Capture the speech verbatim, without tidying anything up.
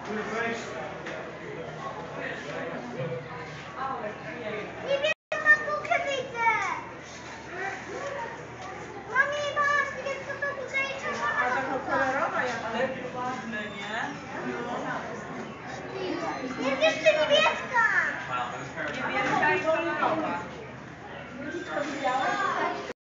Nie wiem, na bukę wyjdę. Mami, masz, jest to to bukę i czerwona. A taka kolorowa jak Ale ładne, nie? Jest jeszcze niebieska.